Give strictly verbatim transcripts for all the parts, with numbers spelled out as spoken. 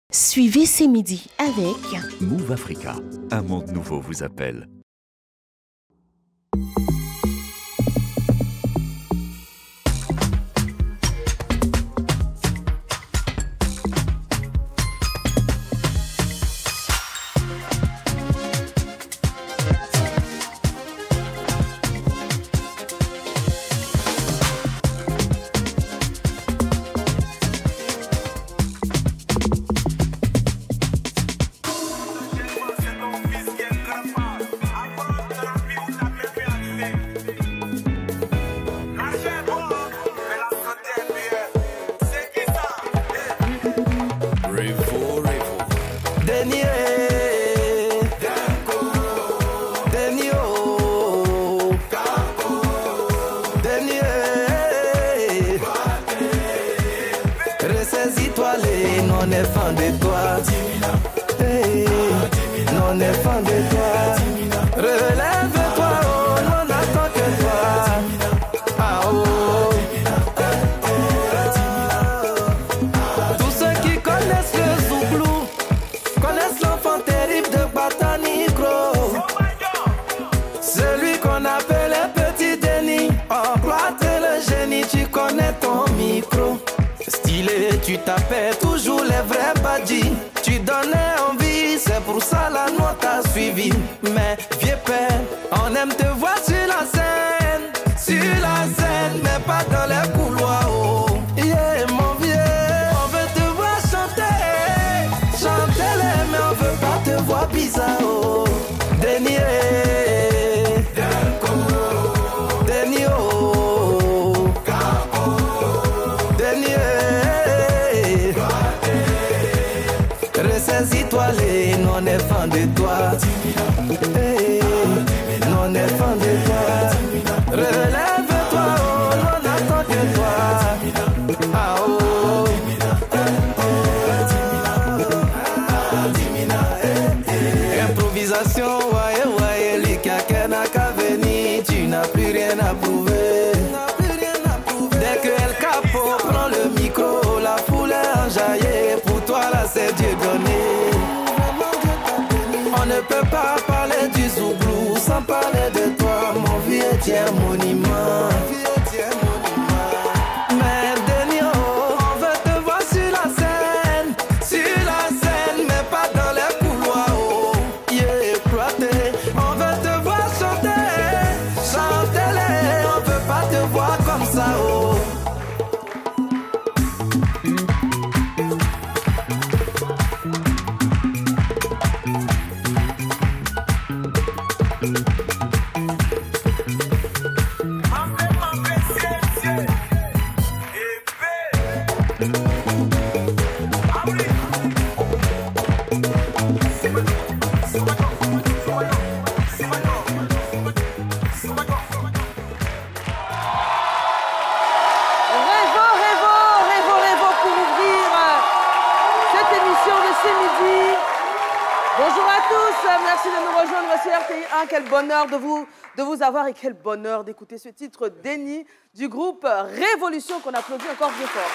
Suivez C'est Midi avec Move Africa, un monde nouveau vous appelle. Non est fan de toi, hey, non est fan de toi. Relève-toi, oh, non attend que toi. Ah oh. Tous ceux qui connaissent le Zouglou connaissent l'enfant terrible de Batanicro. Celui qu'on appelle le petit Denis. Oh, toi t'es le génie, tu connais ton micro. Stylé, tu tapais toujours les vrais badis. Tu donnais envie, c'est pour ça la noix t'a suivi. Mais vieux père, on aime te voir sur la scène. Sur la scène, mais pas dans les couloirs. Oh, yeah, mon vieux, on veut te voir chanter. Chanter-les, mais on veut pas te voir bizarre. Oh, Denis, Denis, oh, Denis. Ressaisis-toi, non est fan de toi. Hey, non est fan de toi. Relève-toi, oh, non attend que toi. Ah oh. Improvisation, ouais, ouais, l'Ika n'a qu'à venir. Tu n'as plus rien à prouver. Dès que El Capo prend le micro, la foule est enjaillée. Pour toi, là, c'est Dieu donné. On ne peut pas parler du Zouglou sans parler de toi, mon vieux, tu es un monument. Mais Denis, oh, on veut te voir sur la scène, sur la scène, mais pas dans les couloirs. Oh, yeah, exploité. On veut te voir chanter, chanter-les, on veut pas te voir comme ça. Oh. Quel bonheur de vous, de vous avoir et quel bonheur d'écouter ce titre Denis du groupe Révolution qu'on applaudit encore bien fort.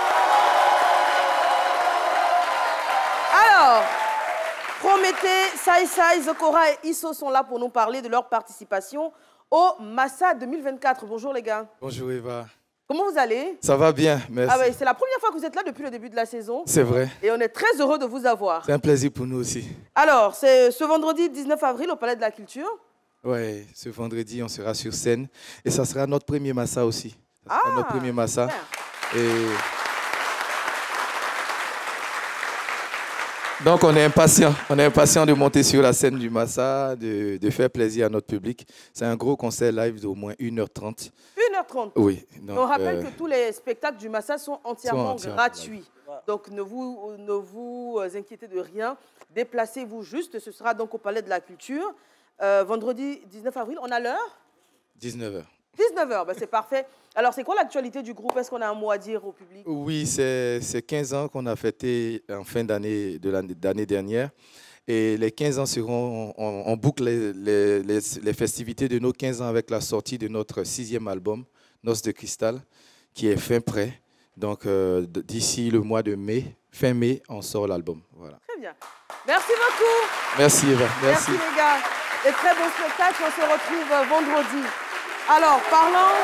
Alors, Prométhée, Sai Sai, Zokora et Isso sont là pour nous parler de leur participation au Massa deux mille vingt-quatre. Bonjour les gars. Bonjour Eva. Comment vous allez? Ça va bien, merci. Ah ouais, c'est la première fois que vous êtes là depuis le début de la saison. C'est vrai. Et on est très heureux de vous avoir. C'est un plaisir pour nous aussi. Alors, c'est ce vendredi dix-neuf avril au Palais de la Culture. Oui, ce vendredi, on sera sur scène. Et ça sera notre premier Massa aussi. Ça sera ah, notre premier Massa. Bien. Et... Donc, on est impatient. On est impatient de monter sur la scène du Massa, de, de faire plaisir à notre public. C'est un gros concert live d'au moins une heure trente. une heure trente. Oui. Donc, on rappelle euh... que tous les spectacles du Massa sont entièrement, sont entièrement gratuits. Voilà. Donc, ne vous, ne vous inquiétez de rien. Déplacez-vous juste. Ce sera donc au Palais de la Culture. Euh, vendredi dix-neuf avril, on a l'heure? dix-neuf heures. dix-neuf heures, ben c'est parfait. Alors, c'est quoi l'actualité du groupe? Est-ce qu'on a un mot à dire au public? Oui, c'est quinze ans qu'on a fêté en fin d'année de l'année dernière. Et les quinze ans seront, on, on boucle les, les, les, les festivités de nos quinze ans avec la sortie de notre sixième album, Noces de Cristal, qui est fin prêt. Donc, euh, d'ici le mois de mai, fin mai, on sort l'album. Voilà. Très bien. Merci beaucoup. Merci Eva. Merci. Merci les gars. Et très bon spectacle. On se retrouve vendredi. Alors, parlons,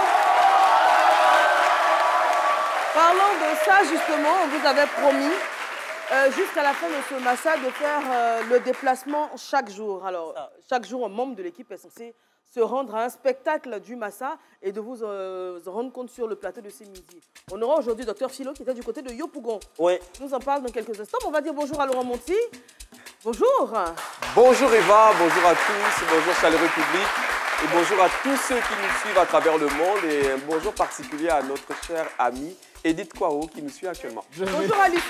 parlons de ça justement. On vous avait promis euh, jusqu'à la fin de ce Massa de faire euh, le déplacement chaque jour. Alors, chaque jour, un membre de l'équipe est censé se rendre à un spectacle du Massa et de vous euh, rendre compte sur le plateau de ce midi. On aura aujourd'hui Docteur Philo qui était du côté de Yopougon. Oui. Il nous en parle dans quelques instants. On va dire bonjour à Laurent Monti. Bonjour. Bonjour Eva, bonjour à tous, bonjour chaleureux public et bonjour à tous ceux qui nous suivent à travers le monde et un bonjour particulier à notre chère amie Edith Kwao qui nous suit actuellement. Bonjour Alice.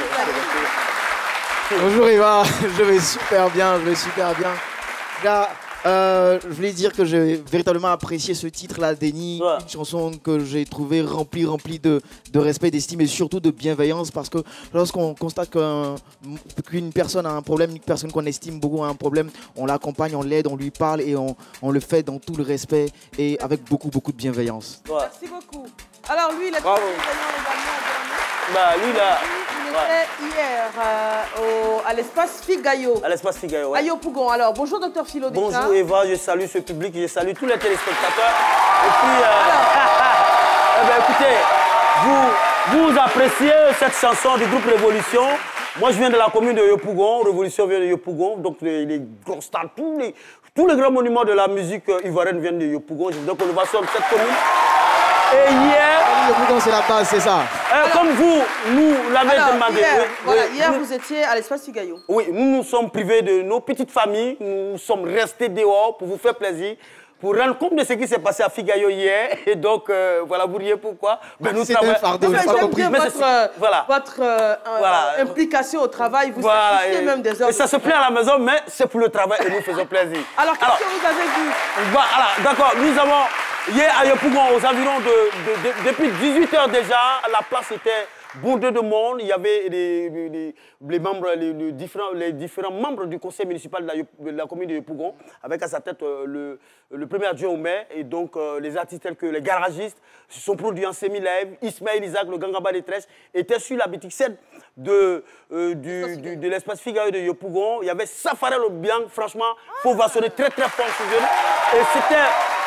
Bonjour Eva, je vais super bien, je vais super bien. Là, euh, je voulais dire que j'ai véritablement apprécié ce titre-là, Déni, ouais. Une chanson que j'ai trouvée remplie, remplie de, de respect, d'estime et surtout de bienveillance parce que lorsqu'on constate qu'un, qu'une personne a un problème, une personne qu'on estime beaucoup a un problème, on l'accompagne, on l'aide, on lui parle et on, on le fait dans tout le respect et avec beaucoup, beaucoup de bienveillance. Ouais. Merci beaucoup. Alors lui, il est très bienveillant également. Bah lui là. Il était hier euh, au, à l'espace Figayo. À l'espace Figayo, ouais. À Yopougon. Alors, bonjour Docteur Philo. Bonjour Eva, je salue ce public, je salue tous les téléspectateurs. Et puis, euh, eh ben, écoutez, vous, vous appréciez cette chanson du groupe Révolution. Moi, je viens de la commune de Yopougon. Révolution vient de Yopougon. Donc, les, les gros stars, tous les, tous les grands monuments de la musique ivoirienne viennent de Yopougon. Donc, on va sur cette commune. Et hier... Yopougon, c'est la base, c'est ça. Euh, alors, comme vous, nous l'avez demandé. Hier, oui, voilà, oui, hier nous, vous étiez à l'espace Figayo. Oui, nous nous sommes privés de nos petites familles. Nous sommes restés dehors pour vous faire plaisir. Pour rendre compte de ce qui s'est passé à Figayo hier. Et donc, euh, voilà, vous riez pourquoi ben, nous c'est un fardeau, non, j'ai pas compris. Votre, euh, voilà. votre euh, voilà. euh, implication au travail, vous voilà. sacrifiez même des heures. Et ça se plaît à la maison, mais c'est pour le travail et nous faisons plaisir. Alors, qu'est-ce que vous avez vu? Voilà, d'accord, nous avons... Hier à Yopougon, aux environs de, de, de... Depuis dix-huit heures déjà, la place était bondée de monde. Il y avait les, les, les membres, les, les, différents, les différents membres du conseil municipal de la, de la commune de Yopougon, avec à sa tête euh, le, le premier adjoint au maire. Et donc, euh, les artistes tels que les garagistes se sont produits en semi-live. Ismaël Isaac, le Gangaba des Trèches, était sur la boutique sept de, euh, du, du, de l'espace Figayo de Yopougon. Il y avait Safarel Obiang, franchement, il faut sonner très très fort ce jeune. Et c'était...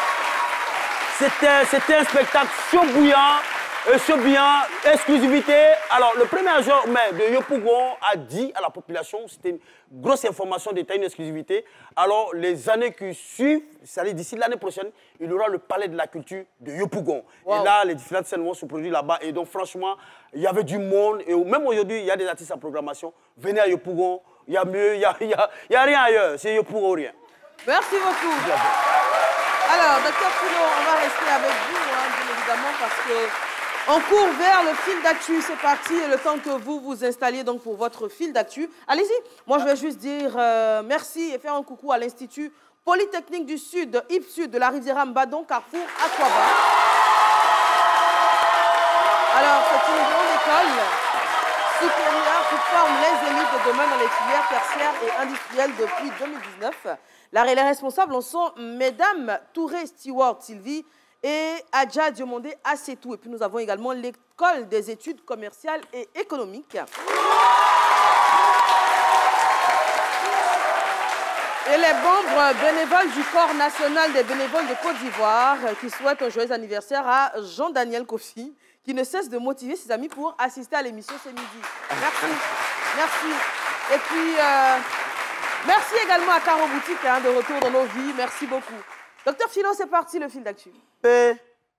C'était un spectacle chaud bouillant, euh, chaud bouillant, exclusivité. Alors, le premier agent de Yopougon a dit à la population, c'était une grosse information d'État, une exclusivité. Alors, les années qui suivent, c'est-à-dire d'ici l'année prochaine, il y aura le palais de la culture de Yopougon. Wow. Et là, les différentes scènes vont se produire là-bas. Et donc, franchement, il y avait du monde. Et même aujourd'hui, il y a des artistes en programmation. Venez à Yopougon, il y a mieux, il n'y a, y a, y a rien ailleurs. C'est Yopougon ou rien. Merci beaucoup. Alors, Docteur Philo, on va rester avec vous, hein, bien évidemment, parce qu'on court vers le fil d'actu. C'est parti, et le temps que vous vous installiez donc pour votre fil d'actu. Allez-y. Moi, je vais juste dire euh, merci et faire un coucou à l'Institut Polytechnique du Sud, I P Sud de la Riviera Mbadon, Carrefour, Aquaba. Alors, c'est une grande école supérieure qui forme les élites de demain dans les filières tertiaires et industrielles depuis deux mille dix-neuf. Les responsables en sont Mesdames Touré Stewart Sylvie et Adja Diomondé Assetou. Et puis nous avons également l'école des études commerciales et économiques. Et les membres bénévoles du Corps national des bénévoles de Côte d'Ivoire qui souhaitent un joyeux anniversaire à Jean-Daniel Kofi, qui ne cesse de motiver ses amis pour assister à l'émission ce midi. Merci. Merci. Et puis... Euh, merci également à Caro Boutique, hein, de retour dans nos vies. Merci beaucoup. Docteur Philo, c'est parti, le fil d'actu. Le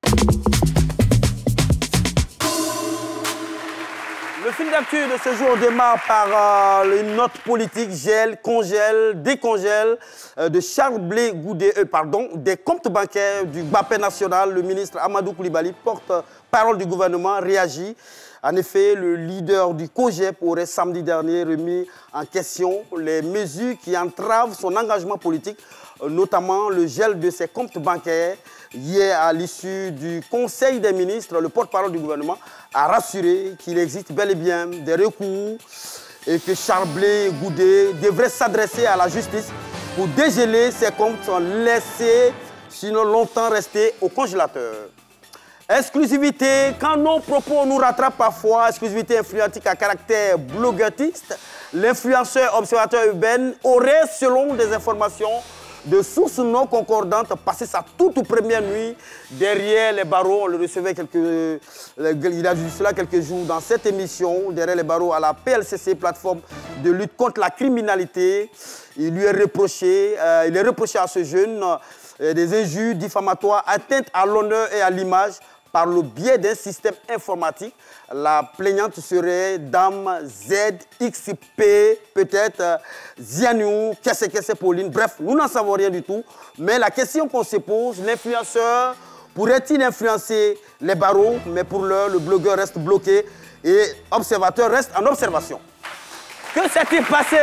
fil d'actu de ce jour démarre par euh, une note politique, gel, congèle, décongèle euh, de Charles Blé Goudé, euh, pardon, des comptes bancaires du B A P E national. Le ministre Amadou Koulibaly, porte-parole du gouvernement, réagit. En effet, le leader du COGEP aurait samedi dernier remis en question les mesures qui entravent son engagement politique, notamment le gel de ses comptes bancaires. Hier, à l'issue du Conseil des ministres, le porte-parole du gouvernement a rassuré qu'il existe bel et bien des recours et que Charles Blé Goudé devrait s'adresser à la justice pour dégeler ses comptes laissés, sinon longtemps restés au congélateur. Exclusivité, quand nos propos nous rattrapent parfois, exclusivité influentique à caractère blogueutiste, l'influenceur observateur urbain aurait, selon des informations de sources non concordantes, passé sa toute première nuit derrière les barreaux. On le recevait quelques, il a vu cela quelques jours dans cette émission, derrière les barreaux à la P L C C, plateforme de lutte contre la criminalité. Il lui est reproché, euh, il est reproché à ce jeune euh, des injures diffamatoires, atteintes à l'honneur et à l'image par le biais d'un système informatique. La plaignante serait Dame Z X P, peut-être euh, Zianou, Kesse Kesse Pauline. Bref, nous n'en savons rien du tout. Mais la question qu'on se pose, l'influenceur pourrait-il influencer les barreaux? Mais pour l'heure, le blogueur reste bloqué et observateur reste en observation. Que s'est-il passé?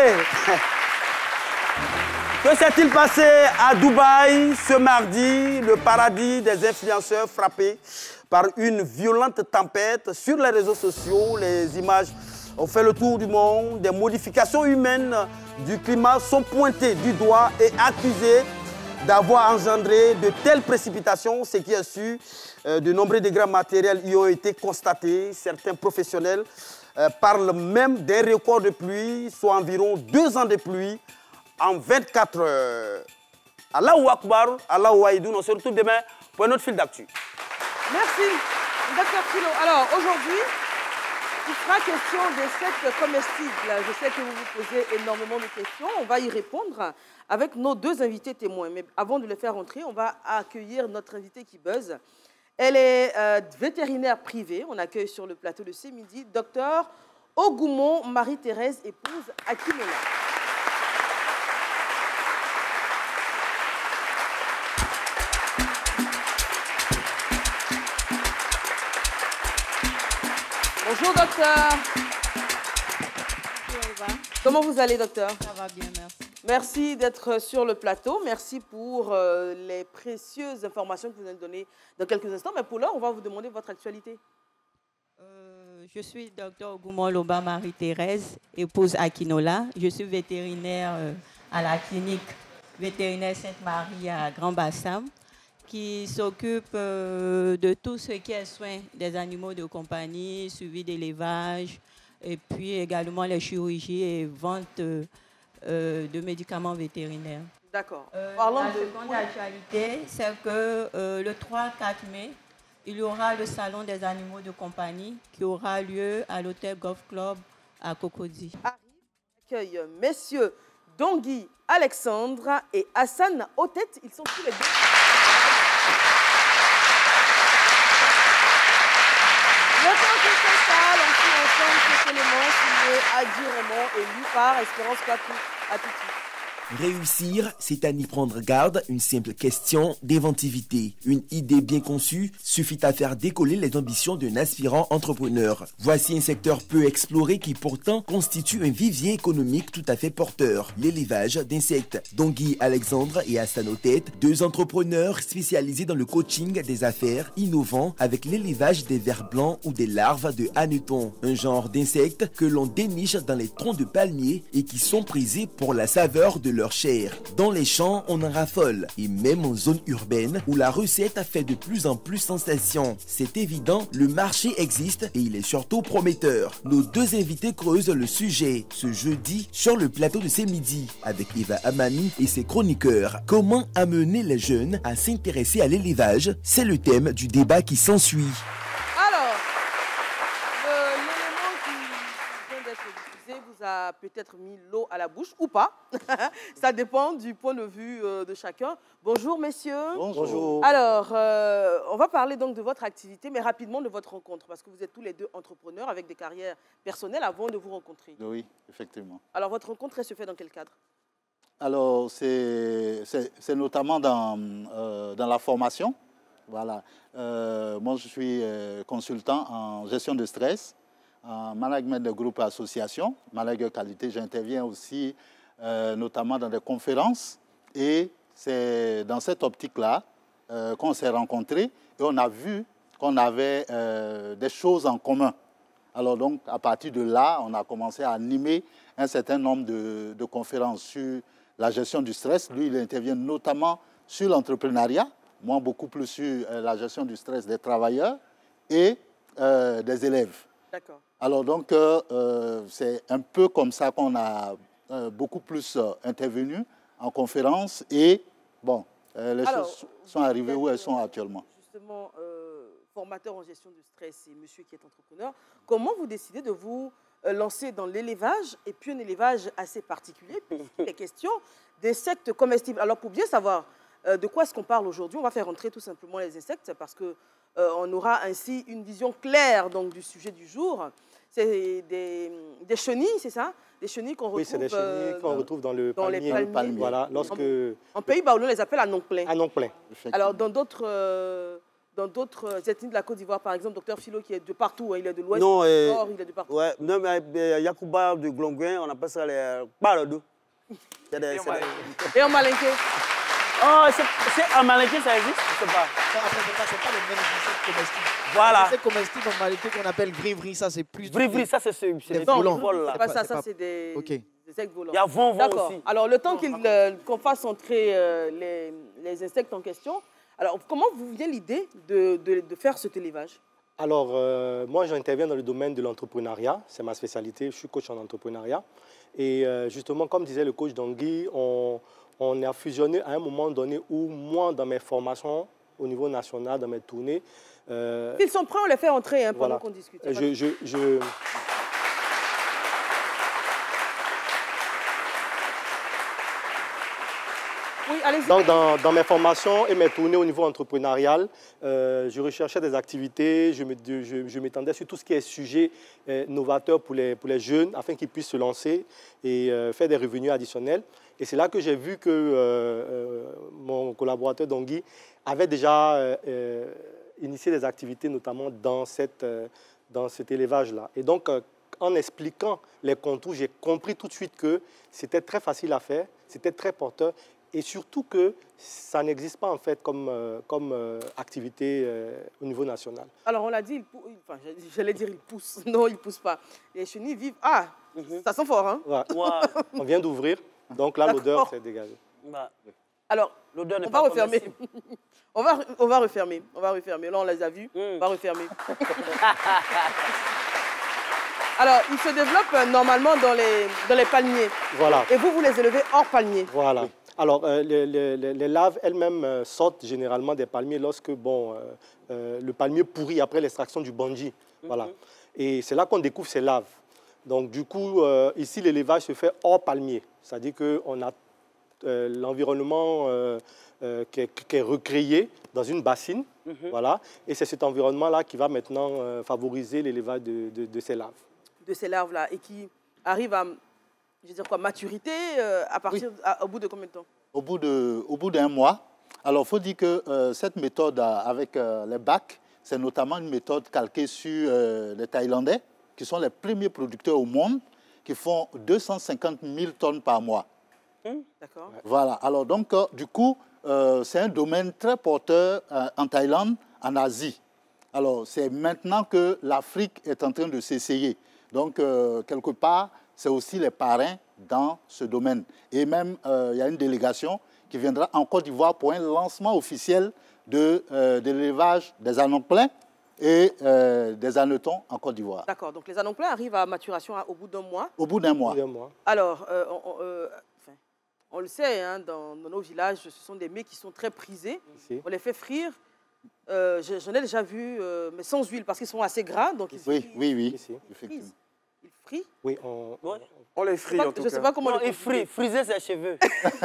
Que s'est-il passé à Dubaï ce mardi, le paradis des influenceurs frappés par une violente tempête sur les réseaux sociaux? Les images ont fait le tour du monde. Des modifications humaines du climat sont pointées du doigt et accusées d'avoir engendré de telles précipitations. Ce qui est su, euh, de nombreux dégâts matériels y ont été constatés. Certains professionnels euh, parlent même d'un record de pluie, soit environ deux ans de pluie en vingt-quatre heures. Allahu Akbar, Allahu Aïdoun. On se retrouve demain pour un autre fil d'actu. Merci, docteur Philo. Alors, aujourd'hui, il sera question des sectes comestibles. Je sais que vous vous posez énormément de questions. On va y répondre avec nos deux invités témoins. Mais avant de les faire rentrer, on va accueillir notre invitée qui buzz. Elle est euh, vétérinaire privée. On accueille sur le plateau de ce midi docteur Ogoumon Marie-Thérèse, épouse Akinola. Bonjour docteur. Comment vous allez docteur? Ça va bien, merci. Merci d'être sur le plateau. Merci pour euh, les précieuses informations que vous allez donner dans quelques instants. Mais pour l'heure, on va vous demander votre actualité. Euh, je suis docteur Ogoumon Loba Marie-Thérèse, épouse Akinola. Je suis vétérinaire euh, à la clinique vétérinaire Sainte-Marie à Grand-Bassam, qui s'occupe euh, de tout ce qui est soin des animaux de compagnie, suivi d'élevage, et puis également les chirurgies et vente euh, euh, de médicaments vétérinaires. D'accord. Euh, Parlons la de... seconde actualité, c'est que euh, le trois quatre mai, il y aura le salon des animaux de compagnie qui aura lieu à l'hôtel Golf Club à Cocody. Accueille messieurs Dongui Alexandre et Hassan Otet. Ils sont tous les deux. Le temps qui s'installe, on suit ensemble cet élément signé Adi Raymond et lu par Espérance Kwaku. À tout de suite. Réussir, c'est à n'y prendre garde, une simple question d'inventivité. Une idée bien conçue suffit à faire décoller les ambitions d'un aspirant entrepreneur. Voici un secteur peu exploré qui pourtant constitue un vivier économique tout à fait porteur, l'élevage d'insectes. Dongui Alexandre et Hassan Otet, deux entrepreneurs spécialisés dans le coaching des affaires, innovants avec l'élevage des vers blancs ou des larves de hannetons, un genre d'insectes que l'on déniche dans les troncs de palmiers et qui sont prisés pour la saveur de leur chair. Dans les champs, on en raffole, et même en zone urbaine où la recette a fait de plus en plus sensation. C'est évident, le marché existe et il est surtout prometteur. Nos deux invités creusent le sujet ce jeudi sur le plateau de ce midi avec Eva Amani et ses chroniqueurs. Comment amener les jeunes à s'intéresser à l'élevage? C'est le thème du débat qui s'ensuit. Alors, l'élément qui vient d'être diffusé vous a peut-être mis l'eau à la bouche ou pas. Ça dépend du point de vue euh, de chacun. Bonjour messieurs. Bonjour. Alors, euh, on va parler donc de votre activité, mais rapidement de votre rencontre, parce que vous êtes tous les deux entrepreneurs avec des carrières personnelles avant de vous rencontrer. Oui, effectivement. Alors, votre rencontre, elle se fait dans quel cadre? Alors, c'est notamment dans, euh, dans la formation. Voilà. Euh, moi, je suis euh, consultant en gestion de stress, en management de groupe et association, manager qualité. J'interviens aussi euh, notamment dans des conférences. Et c'est dans cette optique-là euh, qu'on s'est rencontrés et on a vu qu'on avait euh, des choses en commun. Alors donc, à partir de là, on a commencé à animer un certain nombre de, de conférences sur la gestion du stress. Lui, il intervient notamment sur l'entrepreneuriat, moi, beaucoup plus sur euh, la gestion du stress des travailleurs et euh, des élèves. D'accord. Alors, donc, euh, euh, c'est un peu comme ça qu'on a euh, beaucoup plus euh, intervenu en conférence et, bon, euh, les Alors, choses sont arrivées où elles sont actuellement. Justement, euh, formateur en gestion du stress et monsieur qui est entrepreneur, comment vous décidez de vous euh, lancer dans l'élevage et puis un élevage assez particulier, puisqu'il est question d'insectes comestibles. Alors, pour bien savoir euh, de quoi est-ce qu'on parle aujourd'hui, on va faire entrer tout simplement les insectes parce que euh, on aura ainsi une vision claire donc, du sujet du jour. C'est des, des chenilles, c'est ça? Des chenilles qu'on retrouve, oui, c'est des chenilles qu'on euh, retrouve dans le dans palmier. les palmiers. palmier. Voilà, lorsque... En, en Pays-Bas, on les appelle anonclins. Anonclins. Alors, dans d'autres... Euh, Dans d'autres ethnies de la Côte d'Ivoire, par exemple, docteur Philo, qui est de partout, hein, il est de l'ouest, non, du nord, il est de partout. Ouais, non, mais euh, Yacouba de Glonguin, on appelle ça les balado. Et en malinké. Oh, c'est en malinké, ça existe? Je sais pas. Non, après, c'est pas, pas les mêmes insectes comestibles. Voilà. Les insectes comestibles en malinké qu'on appelle vrivri, ça c'est plus... Vrivri, ça c'est des volants. volants. C'est pas ça, ça c'est des... Okay. Des insectes volants. Il y a vent, vent D'accord. aussi. Alors, le temps qu'il, euh, qu'on fasse entrer euh, les, les insectes en question, alors, comment vous vient l'idée de, de, de faire cet élevage? Alors, euh, moi, j'interviens dans le domaine de l'entrepreneuriat. C'est ma spécialité. Je suis coach en entrepreneuriat. Et euh, justement, comme disait le coach Dangui, on, on a fusionné à un moment donné où moi, dans mes formations au niveau national, dans mes tournées... Euh, S'ils sont prêts, on les fait entrer hein, pendant voilà. qu'on discute. Je... je, je... Oui, allez-y. Donc, dans, dans mes formations et mes tournées au niveau entrepreneurial, euh, je recherchais des activités, je, me, je, je m'étendais sur tout ce qui est sujet euh, novateur pour les, pour les jeunes, afin qu'ils puissent se lancer et euh, faire des revenus additionnels. Et c'est là que j'ai vu que euh, euh, mon collaborateur Dongui avait déjà euh, euh, initié des activités, notamment dans, cette, euh, dans cet élevage-là. Et donc, euh, en expliquant les contours, j'ai compris tout de suite que c'était très facile à faire, c'était très porteur. Et surtout que ça n'existe pas en fait comme, euh, comme euh, activité euh, au niveau national. Alors on l'a dit, il pou... enfin, j'allais dire il pousse. Non, il ne pousse pas. Les chenilles vivent... Ah, mm-hmm. Ça sent fort, hein? Ouais. Ouais. On vient d'ouvrir, donc là l'odeur s'est dégagée. Bah. Alors, l'odeur on va refermer. on, va, on va refermer. On va refermer. Là, on les a vus. Mm. On va refermer. Alors, ils se développent euh, normalement dans les, dans les palmiers. Voilà. Et vous, vous les élevez hors palmier. Voilà. Alors, euh, les, les, les larves elles-mêmes euh, sortent généralement des palmiers lorsque bon, euh, euh, le palmier pourrit après l'extraction du banji. Mm-hmm. Voilà. Et c'est là qu'on découvre ces larves. Donc, du coup, euh, ici, l'élevage se fait hors palmier. C'est-à-dire qu'on a euh, l'environnement euh, euh, qui, qui est recréé dans une bassine. Mm-hmm. Voilà. Et c'est cet environnement-là qui va maintenant euh, favoriser l'élevage de, de, de ces larves. De ces larves-là et qui arrivent à... Je veux dire quoi, maturité euh, à partir, oui. à, au bout de combien de temps? Au bout de, au bout d'un mois. Alors, il faut dire que euh, cette méthode avec euh, les bacs, c'est notamment une méthode calquée sur euh, les Thaïlandais, qui sont les premiers producteurs au monde, qui font deux cent cinquante mille tonnes par mois. Mmh. D'accord. Voilà. Alors, donc, euh, du coup, euh, c'est un domaine très porteur euh, en Thaïlande, en Asie. Alors, c'est maintenant que l'Afrique est en train de s'essayer. Donc, euh, quelque part, c'est aussi les parrains dans ce domaine. Et même, euh, il y a une délégation qui viendra en Côte d'Ivoire pour un lancement officiel de, euh, de l'élevage des anonclins et euh, des anetons en Côte d'Ivoire. D'accord. Donc, les anonclins arrivent à maturation hein, au bout d'un mois. Au bout d'un mois. mois. Alors, euh, on, on, euh, enfin, on le sait, hein, dans, dans nos villages, ce sont des mets qui sont très prisés. Ici. On les fait frire. Euh, J'en ai déjà vu, euh, mais sans huile, parce qu'ils sont assez gras. Donc ils oui, frient, oui, oui, ils effectivement. Ils frient. Oui, on, ouais. on les frit pas, en tout je cas. Je ne sais pas comment non, les ils frient, friser ses cheveux.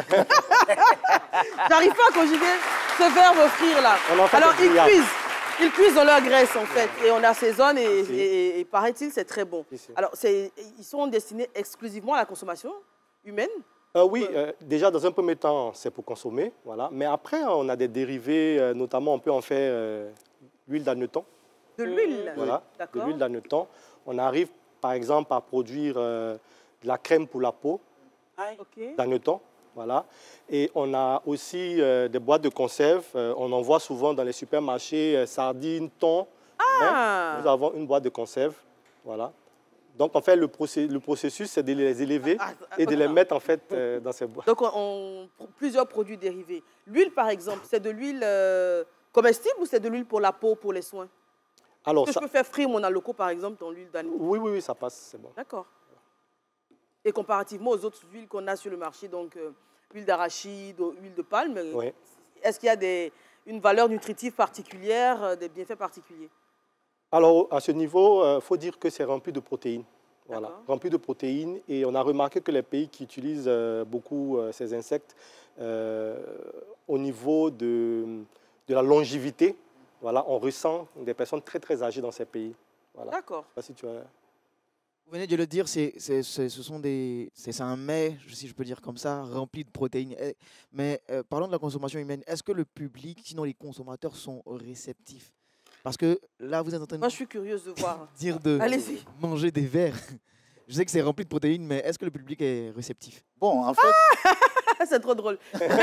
J'arrive pas à conjuguer ce verbe frire là. Alors ils cuisent, ils cuisent dans leur graisse en fait, et on assaisonne et, et, et, et paraît-il c'est très bon. Ici. Alors ils sont destinés exclusivement à la consommation humaine? Euh, oui, euh, déjà dans un premier temps, c'est pour consommer, voilà. Mais après, on a des dérivés, euh, notamment on peut en faire euh, l'huile d'anetton. De l'huile? Voilà, de l'huile d'anetton. On arrive par exemple à produire euh, de la crème pour la peau okay. d'anetton, voilà. Et on a aussi euh, des boîtes de conserve. Euh, on en voit souvent dans les supermarchés, euh, sardines, thon. Ah. Nous avons une boîte de conserve, voilà. Donc, en fait, le, procé le processus, c'est de les élever Ah, ah, et de les attends. mettre, en fait, euh, dans ces boîtes. Donc, on, on- plusieurs produits dérivés. L'huile, par exemple, c'est de l'huile euh, comestible ou c'est de l'huile pour la peau, pour les soins? Alors, Est-ce que ça... je peux faire frire mon aloco, par exemple, dans l'huile d'animal? Oui, oui, oui, ça passe, c'est bon. D'accord. Et comparativement aux autres huiles qu'on a sur le marché, donc euh, huile d'arachide, huile de palme, euh, Oui. est-ce qu'il y a des, une valeur nutritive particulière, euh, des bienfaits particuliers? Alors, à ce niveau, il faut dire que c'est rempli de protéines. Voilà, rempli de protéines. Et on a remarqué que les pays qui utilisent euh, beaucoup euh, ces insectes, euh, au niveau de, de la longévité, voilà, on ressent des personnes très, très âgées dans ces pays. Voilà. D'accord. Je sais pas si tu as... Vous venez de le dire, c'est, c'est, c'est- ce sont des, c'est c'est un mets, si je peux dire comme ça, rempli de protéines. Eh, Mais euh, parlons de la consommation humaine. Est-ce que le public, sinon les consommateurs, sont réceptifs? Parce que là, vous êtes en train de Moi, je suis curieuse de voir. dire de Allez-y. manger des vers. Je sais que c'est rempli de protéines, mais est-ce que le public est réceptif? Bon, en fait... C'est trop drôle.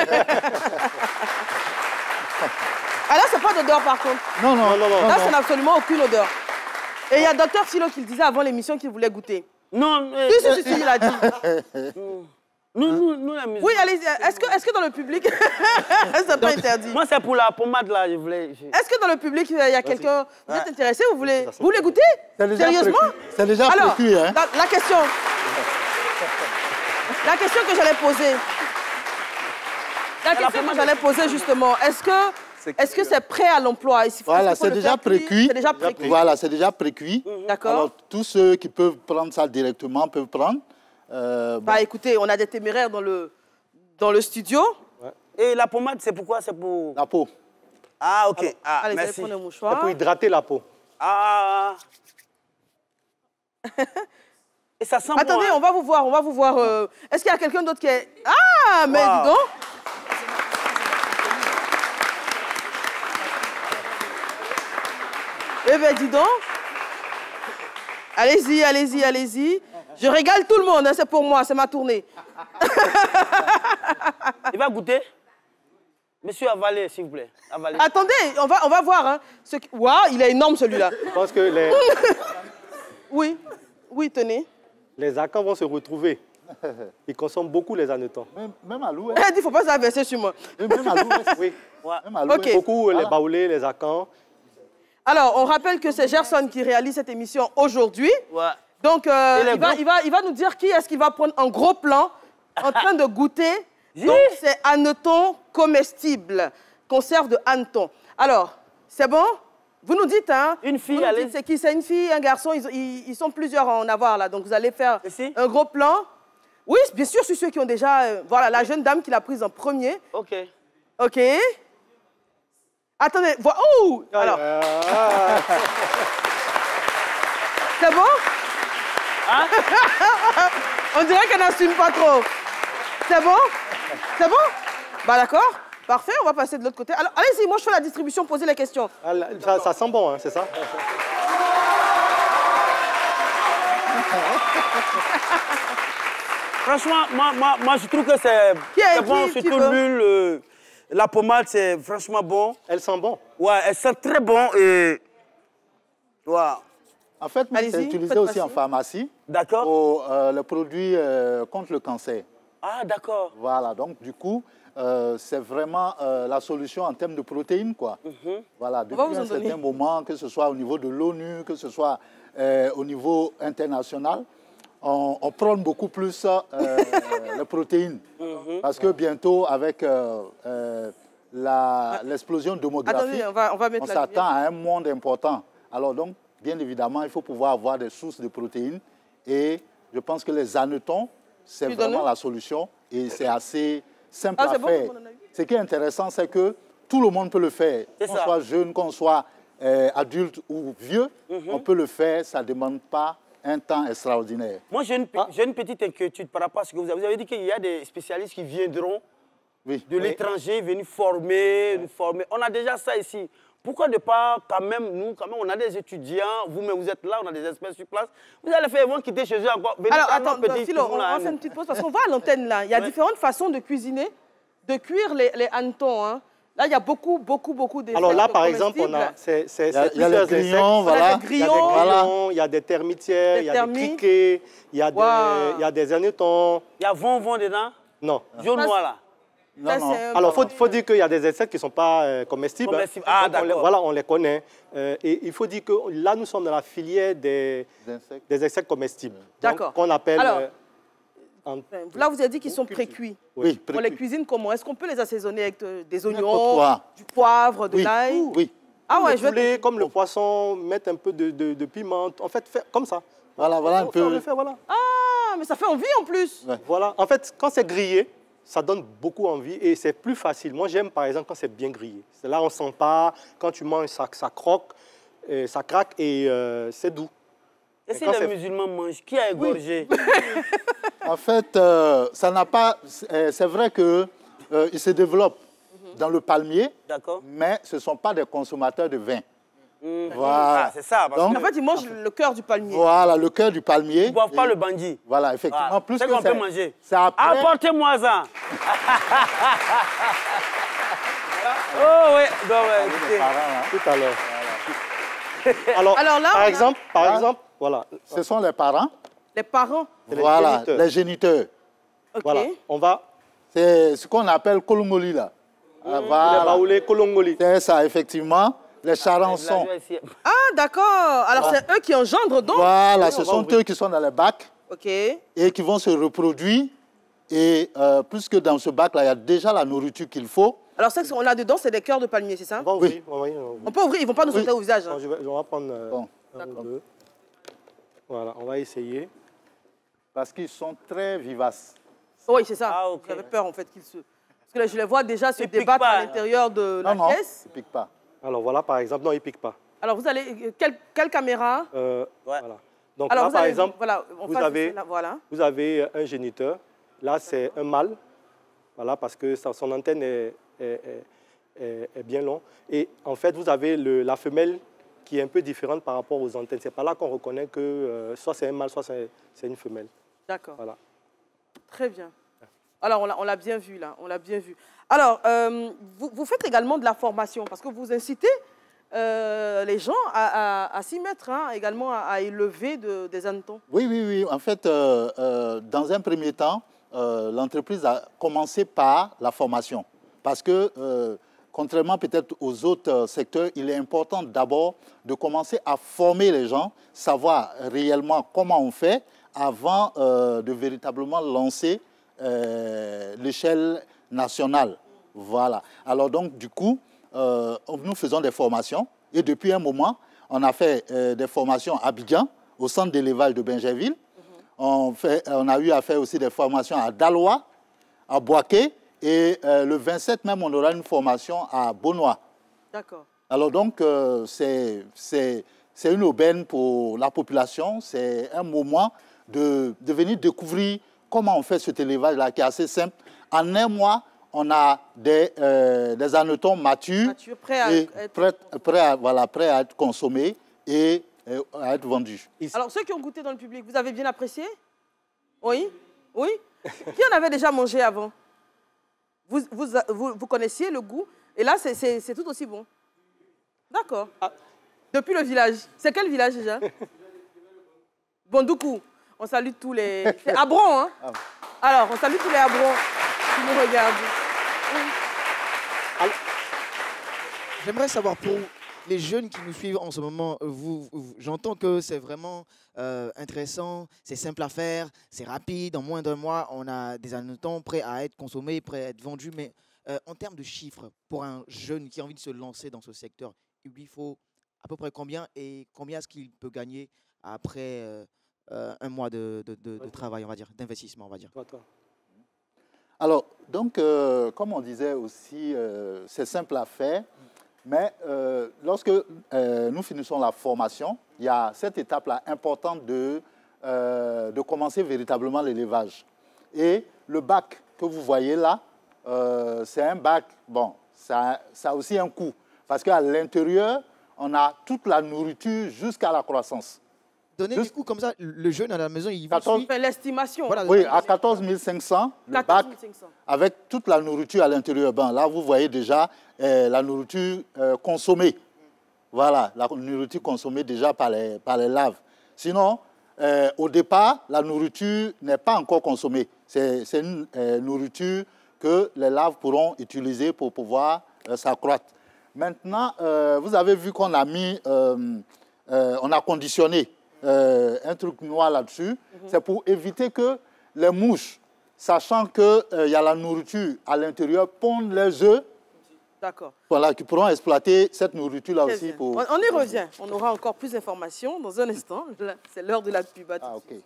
Ah là, c'est pas d'odeur par contre. Non, non, non, non. Là, non. ça n'a absolument aucune odeur. Et il y a docteur Philo qui le disait avant l'émission qu'il voulait goûter. Non, mais... Si, si, si, si, il a dit. Nous, nous, nous, la musique. Oui, allez-y. Est-ce que, est-ce que dans le public... c'est pas interdit. Moi, c'est pour la pommade, là, je voulais... je- Est-ce que dans le public, il y a quelqu'un... Vous êtes intéressé? Vous voulez, vous voulez goûter? C'est déjà Sérieusement? précuit. C'est déjà Alors, précuit, hein. la, la question... La question que j'allais poser... La question que j'allais poser, justement, est-ce que... Est-ce que c'est prêt à l'emploi? Est-ce qu'il faut- Voilà, est-ce qu'il faut c'est le déjà faire cuire? précuit. C'est déjà précuit. Voilà, c'est déjà précuit. D'accord. Alors, tous ceux qui peuvent prendre ça directement peuvent prendre. Euh, bon. Bah écoutez, on a des téméraires dans le, dans le studio. Et la pommade, c'est pourquoi? C'est pour... La peau. Ah, ok. Ah, allez, merci. prenez un mouchoir. C'est pour hydrater la peau. Ah. Et ça sent Attendez, bon, hein? on va vous voir, on va vous voir. euh, Est-ce qu'il y a quelqu'un d'autre qui est... Ah, mais Wow. dis donc. Eh bien, dis donc. Allez-y, allez-y, allez-y. Je régale tout le monde, hein, c'est pour moi, c'est ma tournée. Il va goûter? Monsieur, avalez, s'il vous plaît. Avalez. Attendez, on va, on va voir. Hein. Ce qui- Waouh, il est énorme celui-là. Je pense que les, Oui, oui, tenez. les acants vont se retrouver. Ils consomment beaucoup les hannetons. Même, même à l'ouest. Il a dit, il ne faut pas s'averser sur moi. Même à l'ouest. Oui. Même à l'ouest. Ok. Beaucoup les Voilà. baoulés, les acants. Alors, on rappelle que c'est Gerson qui réalise cette émission aujourd'hui. Ouais. Donc, euh, Et les il, va, blancs? il, va, il va nous dire qui est-ce qui va prendre un gros plan en train de goûter. Donc, c'est hanneton comestible, conserve de hanneton. Alors, c'est bon? Vous nous dites, hein? Une fille, vous nous allez. dites, c'est qui? C'est une fille, un garçon, ils, ils- ils sont plusieurs à en avoir là. Donc, vous allez faire Ici? un gros plan. Oui, bien sûr, sur ceux qui ont déjà... euh, voilà, la jeune dame qui l'a prise en premier. Ok. OK. Attendez, vo- oh! Alors, Ah, c'est bon? Hein? On dirait qu'elle n'assume pas trop. C'est bon? C'est bon? Bah d'accord. Parfait, on va passer de l'autre côté. Alors, allez-y, moi je fais la distribution, posez les questions. ah, là, ça, ça sent bon, hein, c'est ça? Franchement, moi, moi, moi, je trouve que c'est Qui est- c'est bon, qui- qui surtout veut? l'huile. euh, la pommade, c'est franchement bon. Elle sent bon. Ouais, elle sent très bon et... Ouais. En fait, Allez-y, c'est utilisé faites aussi passer. en pharmacie D'accord. pour euh, le produit euh, contre le cancer. Ah, d'accord. Voilà, donc du coup, euh, c'est vraiment euh, la solution en termes de protéines, quoi. Mhm. Voilà, On va depuis vous en un certain donner. moment, que ce soit au niveau de l'ONU, que ce soit euh, au niveau international, on, on prône beaucoup plus euh, les protéines. Mhm. Parce que bientôt, avec euh, euh, la- l'explosion démographique, Attendez, on va, on va mettre on la s'attend lumière. à un monde important. Alors donc, bien évidemment, il faut pouvoir avoir des sources de protéines. Et je pense que les hannetons, c'est Tu donnes vraiment un? la solution. Et c'est assez simple Ah, à c'est bon, faire. tout le monde en a eu? Ce qui est intéressant, c'est que tout le monde peut le faire. C'est Qu'on ça. soit jeune, qu'on soit euh, adulte ou vieux, Mhm. on peut le faire. Ça ne demande pas un temps extraordinaire. Moi, j'ai une, pe- Ah. j'ai une petite inquiétude par rapport à ce que vous avez. Vous avez dit qu'il y a des spécialistes qui viendront Oui. de l'étranger, venir former, nous former. On a déjà ça ici. Pourquoi ne pas, quand même, nous, quand même, on a des étudiants, vous-même, vous êtes là, on a des experts sur place. Vous allez faire, ils vont quitter chez eux encore. Venez Alors, prendre attends, un petit Philo, tout le on monde va là, faire une nous. petite pause parce qu'on va à l'antenne là. Il y a Ouais. différentes façons de cuisiner, de cuire les, les hannetons. Hein. Là, il y a beaucoup, beaucoup, beaucoup d'insectes. Alors là, par exemple, on a, c'est, c'est, il y a, c'est il y a les plusieurs grillons, insectes. voilà. Il y a des grillons, Il y a des grillons, il y a des termitières, Des il y a termites. des criquets, il y a, Wow. des, il y a des hannetons. Il y a vent-vent dedans. Non. Jaune Ça, noir là. Non, Ça, non. c'est un Alors, il faut, produit, faut dire qu'il y a des insectes qui ne sont pas euh, comestibles. Comestibles. Ah, Donc, on les- d'accord. Voilà, on les connaît. Euh, et il faut dire que là, nous sommes dans la filière des, Des insectes. des insectes comestibles. Donc, D'accord. qu'on appelle... Alors, euh, en- Là, vous avez dit qu'ils sont pré-cuits. Oui, On les cuisine comment? Est-ce qu'on peut les assaisonner avec euh, des N'importe oignons, quoi. du poivre, de Oui, l'ail? oui. Ah ouais, le je vais... poulet, comme le poisson, mettre un peu de, de, de piment. En fait, faire comme ça. Voilà, voilà un On peu. le fait, voilà. Ah, mais ça fait envie en plus. Ouais. Voilà. En fait, quand c'est grillé, ça donne beaucoup envie et c'est plus facile. Moi, j'aime par exemple quand c'est bien grillé. C'est là on sent pas. Quand tu manges, ça, ça croque, et ça craque et euh, c'est doux. Et si quand les c'est- musulmans mangent, qui a égorgé? En fait, euh, ça n'a pas. C'est c'est vrai que euh, il se développe dans le palmier, D'accord. mais ce ne sont pas des consommateurs de vin. Mmh. Voilà. Ah, c'est ça. Parce Donc, En fait, ils mangent le cœur du palmier. Voilà, le cœur du palmier. qu'ils ne boivent pas Et- le bandit. Voilà, effectivement. Voilà. Plus C'est que qu'on peut c'est- manger. c'est après- Apportez-moi ça. Oh oui, donc ouais, Les écoutez. parents, hein. Tout à l'heure. Alors, Alors là, on par a- exemple, par Là, exemple, voilà, Ce sont les parents. Les parents. C'est les Voilà, géniteurs. les géniteurs. OK. voilà, on va C'est ce qu'on appelle kolongoli là. Ah, les voilà. baoulés kolongoli. C'est ça, effectivement. Les charançons. Ah, d'accord. Alors, c'est eux qui engendrent donc? Voilà, Oui, ce on va sont ouvrir. eux qui sont dans les bacs OK. et qui vont se reproduire. Et euh, puisque dans ce bac-là, il y a déjà la nourriture qu'il faut. Alors, ça, ce qu'on a dedans, c'est des cœurs de palmier, c'est ça? On va ouvrir. On va ouvrir, on va ouvrir. On peut ouvrir, ils ne vont pas nous sauter au visage. hein. Non, je vais, on va prendre euh, Bon. un ou deux. Voilà, on va essayer. Parce qu'ils sont très vivaces. Oui, c'est ça. Ah, ok. J'avais peur, en fait, qu'ils se... Parce que là, je les vois déjà se Ils piquent débattre pas, à hein. l'intérieur de la Non, non, caisse. ils ne piquent pas. Alors voilà, par exemple, non, il ne pique pas. Alors, vous allez... Quelle, quelle caméra? Euh, Ouais. Voilà. Donc Alors, là, vous par allez... exemple, voilà, on vous passe avez- celle-là, voilà. vous avez un géniteur. Là, c'est un mâle. Voilà, parce que sa- son antenne est, est- est- est- est bien longue. Et en fait, vous avez le- la femelle qui est un peu différente par rapport aux antennes. C'est pas là qu'on reconnaît que euh, soit c'est un mâle, soit c'est c'est une femelle. D'accord. Voilà. Très bien. Alors, on l'a- on l'a bien vu, là. On l'a bien vu. Alors, euh, vous, vous faites également de la formation, parce que vous incitez euh, les gens à, à- à s'y mettre, hein, également à, à élever de- des hannetons. Oui, oui, oui. En fait, euh, euh, dans un premier temps, euh, l'entreprise a commencé par la formation. Parce que, euh, contrairement peut-être aux autres euh, secteurs, il est important d'abord de commencer à former les gens, savoir réellement comment on fait avant euh, de véritablement lancer euh, l'échelle nationale. Voilà. Alors donc, du coup, euh, nous faisons des formations. Et depuis un moment, on a fait euh, des formations à Abidjan, au centre d'élevage de Bingerville. On, fait, on a eu à faire aussi des formations à Daloa, à Boaké. Et euh, le vingt-sept même, on aura une formation à Bonois. D'accord. Alors donc, euh, c'est c'est- c'est une aubaine pour la population. C'est un moment de, de venir découvrir comment on fait cet élevage-là, qui est assez simple. En un mois, on a des, euh, des hannetons matures, Matures, prêts à et être prêts, prêts à, voilà, prêts à être consommés et euh, à être vendus. Alors, ceux qui ont goûté dans le public, vous avez bien apprécié? Oui? Oui? Qui en avait déjà mangé avant? Vous, vous, vous, vous connaissiez le goût? Et là, c'est- c'est c'est tout aussi bon. D'accord. Depuis le village. C'est quel village déjà? Bondoukou. On salue tous les... C'est Abron, hein? Alors, on salue tous les Abrons qui nous regardent. J'aimerais savoir pour les jeunes qui nous suivent en ce moment, vous, vous- j'entends que c'est vraiment euh, intéressant, c'est simple à faire, c'est rapide, en moins d'un mois, on a des hannetons prêts à être consommés, prêts à être vendus. Mais euh, en termes de chiffres, pour un jeune qui a envie de se lancer dans ce secteur, il lui faut à peu près combien et combien est-ce qu'il peut gagner après euh, euh, un mois de, de- de- de travail, on va dire, d'investissement, on va dire. Toi, toi. Alors, donc, euh, comme on disait aussi, euh, c'est simple à faire, mais euh, lorsque euh, nous finissons la formation, il y a cette étape-là importante de, euh, de commencer véritablement l'élevage. Et le bac que vous voyez là, euh, c'est un bac, bon, ça, ça a aussi un coût, parce qu'à l'intérieur, on a toute la nourriture jusqu'à la croissance. donner Juste- du coup comme ça, le jeune à la maison, il va quatorze suivre. L'estimation. Voilà, Oui, à quatorze mille cinq cents, le bac, quatorze mille cinq cents. avec toute la nourriture à l'intérieur. Ben, là, vous voyez déjà euh, la nourriture euh, consommée. Voilà, la nourriture consommée déjà par les, par les laves. Sinon, euh, au départ, la nourriture n'est pas encore consommée. C'est c'est une euh, nourriture que les laves pourront utiliser pour pouvoir euh, s'accroître. Maintenant, euh, vous avez vu qu'on a mis, euh, euh, on a conditionné euh, un truc noir là-dessus. Mm-hmm. C'est pour éviter que les mouches, sachant qu'il euh, y a la nourriture à l'intérieur, pondent les œufs. D'accord. Voilà, qui pourront exploiter cette nourriture-là aussi. Pour... On, on y revient. On aura encore plus d'informations dans un instant. C'est l'heure de la pub. Ah, ok.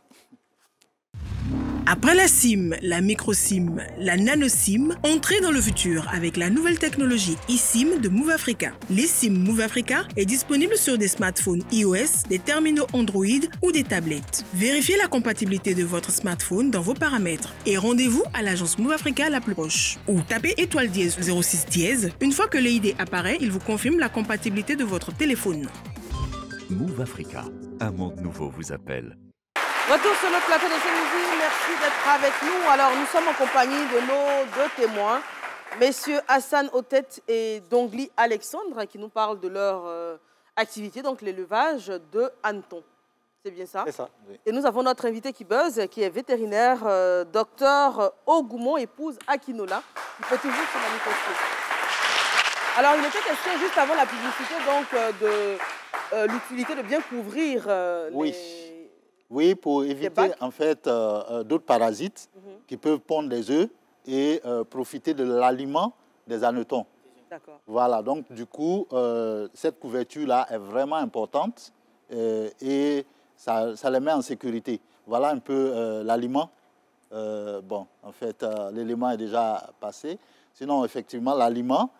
Après la SIM, la micro-SIM, la nano-SIM, entrez dans le futur avec la nouvelle technologie eSIM de Move Africa. l'eSIM Move Africa est disponible sur des smartphones iOS, des terminaux Android ou des tablettes. Vérifiez la compatibilité de votre smartphone dans vos paramètres et rendez-vous à l'agence Move Africa la plus proche. Ou tapez étoile dièse zéro six dièse. Une fois que l'E I D apparaît, il vous confirme la compatibilité de votre téléphone. Move Africa, un monde nouveau vous appelle. Retour sur le plateau de ce midi, merci d'être avec nous. Alors, nous sommes en compagnie de nos deux témoins, messieurs Hassan Otet et Dongli Alexandre, qui nous parlent de leur euh, activité, donc l'élevage de hannetons. C'est bien ça? C'est ça, oui. Et nous avons notre invité qui buzz, qui est vétérinaire, euh, docteur Ogoumon, épouse Akinola, qui peut toujours se manifester. Alors, il était question juste avant la publicité, donc, euh, de euh, l'utilité de bien couvrir euh, Oui. les... Oui, pour éviter en fait euh, euh, d'autres parasites mm-hmm. qui peuvent pondre des œufs et euh, profiter de l'aliment des hannetons. D'accord. Voilà, donc du coup, euh, cette couverture-là est vraiment importante euh, et ça, ça les met en sécurité. Voilà un peu euh, l'aliment. Euh, bon, en fait, euh, l'élément est déjà passé. Sinon, effectivement, l'aliment,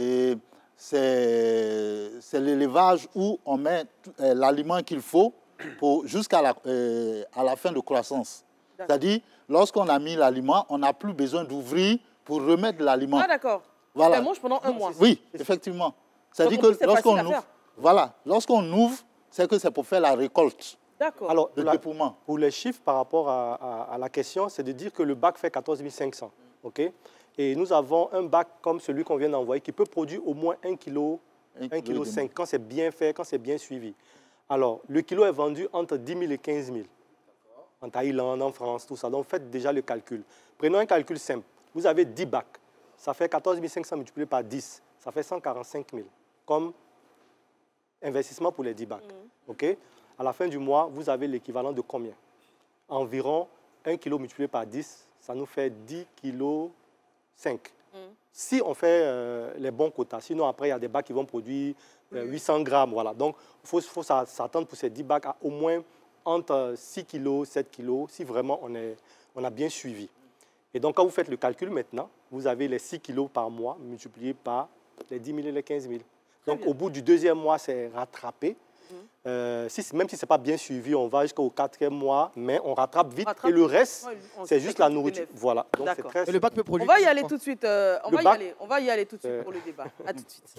c'est l'élevage où on met euh, l'aliment qu'il faut jusqu'à la, euh, à la fin de croissance. C'est-à-dire, lorsqu'on a mis l'aliment, on n'a plus besoin d'ouvrir pour remettre l'aliment. Ah d'accord. Voilà. Ça mange pendant un mois. Oui, effectivement. C'est-à-dire que lorsqu'on ouvre, voilà, lorsqu'on ouvre, c'est que c'est pour faire la récolte. D'accord. Alors, le la, dépouillement. Pour les chiffres par rapport à, à, à la question, c'est de dire que le bac fait quatorze mille cinq cents. Okay? Et nous avons un bac comme celui qu'on vient d'envoyer qui peut produire au moins un kilo, un kilo cinq quand c'est bien fait, quand c'est bien suivi. Alors, le kilo est vendu entre dix mille et quinze mille. En Thaïlande, en France, tout ça. Donc, faites déjà le calcul. Prenons un calcul simple. Vous avez dix bacs. Ça fait quatorze mille cinq cents multiplié par dix. Ça fait cent quarante-cinq mille. Comme investissement pour les dix bacs. Mmh. OK? À la fin du mois, vous avez l'équivalent de combien? Environ un kilo multiplié par dix, ça nous fait dix kilos cinq. Mmh. Si on fait euh, les bons quotas. Sinon, après, il y a des bacs qui vont produire euh, huit cents grammes. Voilà. Donc, il faut, faut s'attendre pour ces dix bacs à au moins entre six kilos, sept kilos, si vraiment on, est, on a bien suivi. Et donc, quand vous faites le calcul maintenant, vous avez les six kilos par mois multipliés par les dix mille et les quinze mille. Donc, au bout du deuxième mois, c'est rattrapé. Mmh. Euh, si, même si ce n'est pas bien suivi, on va jusqu'au quatrième mois, mais on rattrape vite. Rattrape. Et le reste, ouais, c'est juste la nourriture. Voilà. Donc, très... Et le bac peut produire. On va y aller tout de suite. Euh, on, va bac... y aller. on va y aller tout de suite euh... pour le débat. À tout de suite.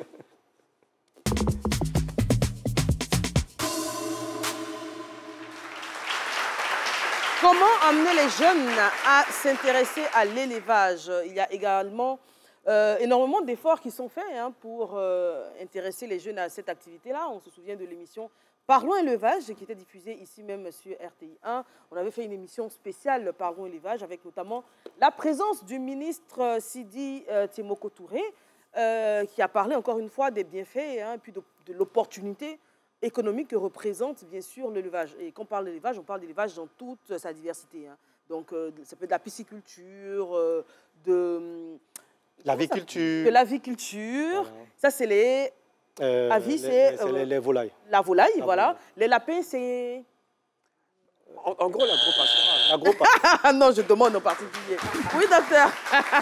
Comment amener les jeunes à s'intéresser à l'élevage? Il y a également euh, énormément d'efforts qui sont faits hein, pour euh, intéresser les jeunes à cette activité-là. On se souvient de l'émission Parlons élevage qui était diffusée ici même sur R T I un. On avait fait une émission spéciale Parlons élevage avec notamment la présence du ministre Sidi euh, Temoko Touré euh, qui a parlé encore une fois des bienfaits hein, et puis de, de l'opportunité économique que représente bien sûr l'élevage. Et quand on parle d'élevage, on parle d'élevage dans toute sa diversité. Hein. Donc euh, ça peut être de la pisciculture, euh, de... L'aviculture. De l'aviculture. Voilà. Ça, c'est les... Euh, avis, c'est... Euh, les, les volailles. La volaille, la voilà. Volaille. Les lapins, c'est... En, en gros, l'agro-pastoral. Non, je demande en particulier. Oui, docteur.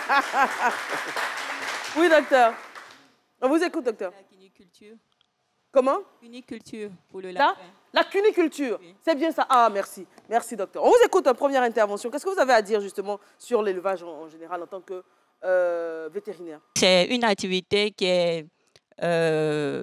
Oui, docteur. On vous écoute, docteur. La cuniculture. Comment? Cuniculture pour le lapin. La, la cuniculture, oui. C'est bien ça. Ah, merci. Merci, docteur. On vous écoute, première intervention. Qu'est-ce que vous avez à dire, justement, sur l'élevage en, en général, en tant que euh, vétérinaire? C'est une activité qui est euh,